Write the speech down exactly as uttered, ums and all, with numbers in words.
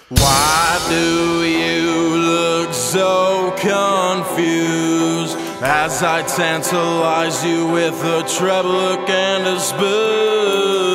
Why do you look so confused as I tantalize you with a treble look and a spoon?